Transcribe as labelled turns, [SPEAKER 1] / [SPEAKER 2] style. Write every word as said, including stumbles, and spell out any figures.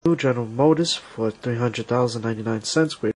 [SPEAKER 1] General Motors for three hundred dollars and ninety-nine cents.